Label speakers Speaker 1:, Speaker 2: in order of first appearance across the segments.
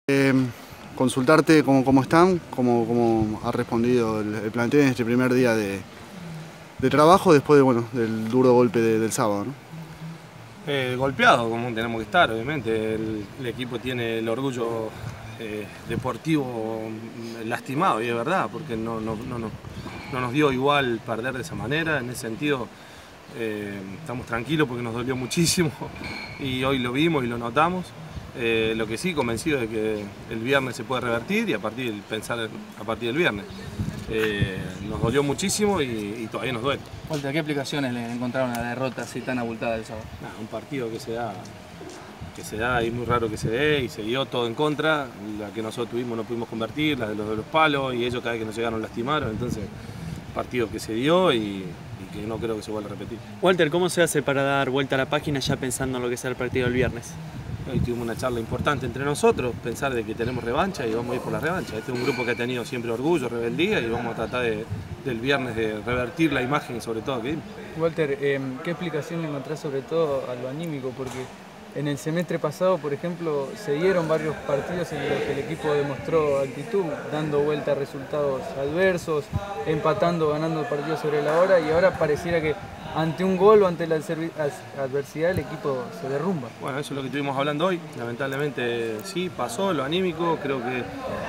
Speaker 1: Consultarte cómo están, cómo ha respondido el plantel en este primer día de trabajo después del duro golpe del sábado, ¿no?
Speaker 2: Golpeado, como tenemos que estar, obviamente. El equipo tiene el orgullo deportivo lastimado, y es verdad, porque no nos dio igual perder de esa manera. En ese sentido, estamos tranquilos porque nos dolió muchísimo y hoy lo vimos y lo notamos. Lo que sí, convencido de que el viernes se puede revertir y pensar a partir del viernes. Nos dolió muchísimo y todavía nos duele.
Speaker 3: Walter, ¿qué explicaciones le encontraron a la derrota así tan abultada del sábado?
Speaker 2: Un partido que se da y es muy raro que se dé, y se dio todo en contra. La que nosotros tuvimos no pudimos convertir, la de los palos, y ellos cada vez que nos llegaron lastimaron. Entonces, partido que se dio y que no creo que se vuelva a repetir.
Speaker 4: Walter, ¿cómo se hace para dar vuelta a la página ya pensando en lo que será el partido del viernes?
Speaker 2: Hoy tuvimos una charla importante entre nosotros, pensar de que tenemos revancha y vamos a ir por la revancha. Este es un grupo que ha tenido siempre orgullo, rebeldía, y vamos a tratar del viernes de revertir la imagen y sobre todo que dimos.
Speaker 5: Walter, ¿qué explicación le encontrás sobre todo a lo anímico? Porque en el semestre pasado, por ejemplo, se dieron varios partidos en los que el equipo demostró actitud, dando vuelta a resultados adversos, empatando, ganando partidos sobre la hora, y ahora pareciera que ante un gol o ante la adversidad el equipo se derrumba.
Speaker 2: Bueno, eso es lo que estuvimos hablando hoy. Lamentablemente sí, pasó lo anímico. Creo que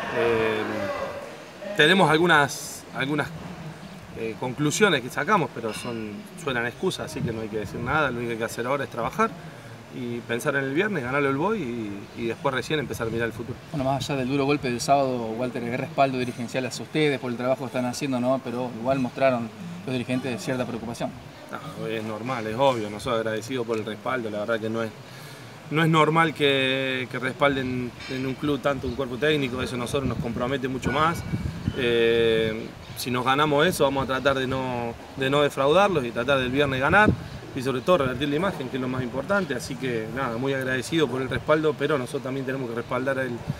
Speaker 2: tenemos algunas conclusiones que sacamos, pero suenan excusas, así que no hay que decir nada. Lo único que hay que hacer ahora es trabajar y pensar en el viernes, ganarlo el Boy y después recién empezar a mirar el futuro.
Speaker 3: Bueno, más allá del duro golpe del sábado, Walter, ¿qué respaldo dirigencial hacia ustedes por el trabajo que están haciendo, no? Pero igual mostraron los dirigentes cierta preocupación.
Speaker 2: No, es normal, es obvio, nosotros agradecidos por el respaldo. La verdad que no es normal que respalden en un club tanto un cuerpo técnico. Eso a nosotros nos compromete mucho más. Si nos ganamos eso, vamos a tratar de no defraudarlos y tratar del viernes ganar y sobre todo revertir la imagen, que es lo más importante. Así que nada, muy agradecido por el respaldo, pero nosotros también tenemos que respaldar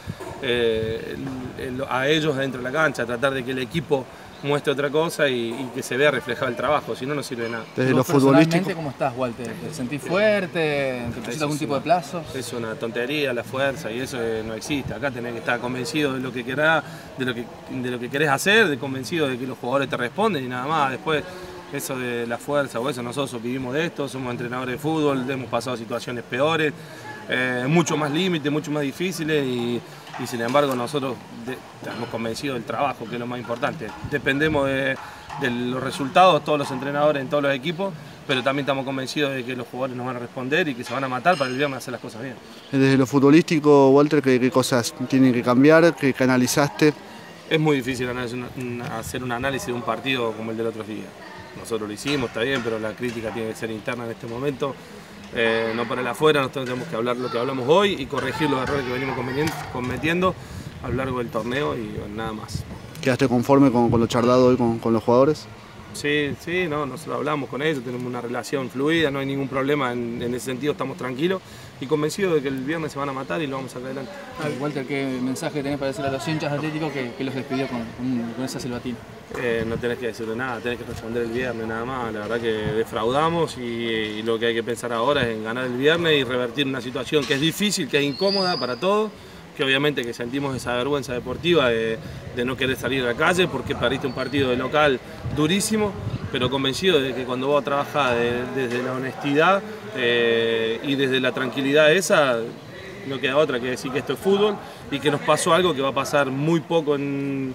Speaker 2: a ellos dentro de la cancha, tratar de que el equipo muestre otra cosa y que se vea reflejado el trabajo, si no, no sirve de nada.
Speaker 1: Desde lo futbolístico,
Speaker 3: ¿cómo estás, Walter? ¿Te sentís fuerte? ¿Te pusiste algún tipo de plazo?
Speaker 2: Es una tontería la fuerza, y eso no existe. Acá tenés que estar convencido de lo que querés, de lo que querés hacer, convencido de que los jugadores te responden y nada más. Después, eso de la fuerza o eso, nosotros vivimos de esto, somos entrenadores de fútbol, hemos pasado situaciones peores, mucho más límites, mucho más difíciles, y sin embargo nosotros estamos convencidos del trabajo, que es lo más importante. Dependemos de los resultados, todos los entrenadores en todos los equipos, pero también estamos convencidos de que los jugadores nos van a responder y que se van a matar para el viernes hacer las cosas bien.
Speaker 1: Desde lo futbolístico, Walter, ¿qué cosas tienen que cambiar? ¿Qué analizaste?
Speaker 2: Es muy difícil hacer un análisis de un partido como el del otro día. Nosotros lo hicimos, está bien, pero la crítica tiene que ser interna en este momento. No para el afuera. Nosotros tenemos que hablar lo que hablamos hoy y corregir los errores que venimos cometiendo a lo largo del torneo y nada más.
Speaker 1: ¿Quedaste conforme con lo charlado hoy con los jugadores?
Speaker 2: Sí, nosotros hablamos con ellos, tenemos una relación fluida, no hay ningún problema, en ese sentido estamos tranquilos y convencidos de que el viernes se van a matar y lo vamos a sacar adelante.
Speaker 3: Walter, ¿qué mensaje tenés para decir a los hinchas atléticos que los despidió con esa silbatina?
Speaker 2: No tenés que decirle nada, tenés que responder el viernes nada más. La verdad que defraudamos y lo que hay que pensar ahora es en ganar el viernes y revertir una situación que es difícil, que es incómoda para todos, que obviamente que sentimos esa vergüenza deportiva de no querer salir a la calle porque perdiste un partido de local durísimo, pero convencido de que cuando vos trabajás desde la honestidad y desde la tranquilidad esa, no queda otra que decir que esto es fútbol y que nos pasó algo que va a pasar muy poco en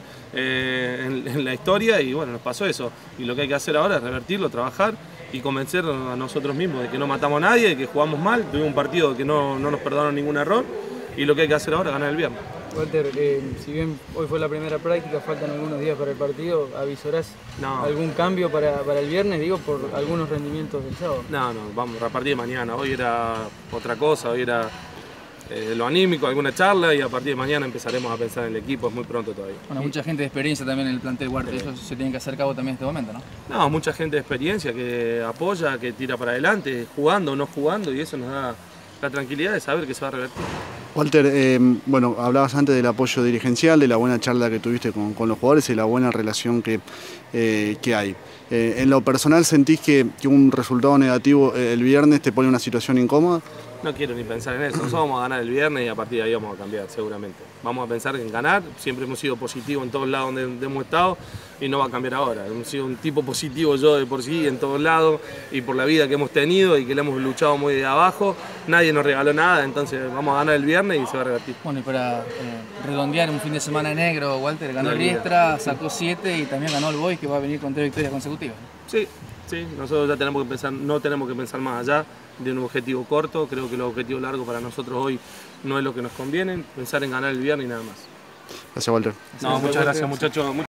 Speaker 2: la historia, y bueno, nos pasó eso. Y lo que hay que hacer ahora es revertirlo, trabajar y convencer a nosotros mismos de que no matamos a nadie, de que jugamos mal, tuvimos un partido que no nos perdonaron ningún error, y lo que hay que hacer ahora es ganar el viernes.
Speaker 5: Walter, si bien hoy fue la primera práctica, faltan algunos días para el partido, ¿avisorás algún cambio para el viernes, digo, por algunos rendimientos del sábado?
Speaker 2: No, vamos a partir de mañana. Hoy era otra cosa, hoy era lo anímico, alguna charla, y a partir de mañana empezaremos a pensar en el equipo, es muy pronto todavía.
Speaker 3: Bueno, mucha gente de experiencia también en el plantel, Walter, eso se tiene que hacer cabo también en este momento, ¿no?
Speaker 2: No, mucha gente de experiencia que apoya, que tira para adelante, jugando o no jugando, y eso nos da la tranquilidad de saber que se va a revertir.
Speaker 1: Walter, bueno, hablabas antes del apoyo dirigencial, de la buena charla que tuviste con los jugadores y la buena relación que hay. En lo personal, ¿sentís que un resultado negativo el viernes te pone en una situación incómoda?
Speaker 2: No quiero ni pensar en eso. Nosotros vamos a ganar el viernes y a partir de ahí vamos a cambiar, seguramente. Vamos a pensar en ganar. Siempre hemos sido positivos en todos lados donde hemos estado y no va a cambiar ahora. Hemos sido un tipo positivo yo de por sí en todos lados y por la vida que hemos tenido y que le hemos luchado muy de abajo. Nadie nos regaló nada, entonces vamos a ganar el viernes y se va a revertir.
Speaker 3: Bueno, y para redondear un fin de semana negro, Walter ganó el Riestra, sacó 7 y también ganó el Boys, que va a venir con 3 victorias consecutivas.
Speaker 2: Sí, sí, nosotros ya tenemos que pensar, no tenemos que pensar más allá de un objetivo corto. Creo que el objetivo largo para nosotros hoy no es lo que nos conviene, pensar en ganar el viernes y nada más.
Speaker 1: Gracias, Walter.
Speaker 2: No, muchas gracias, muchachos.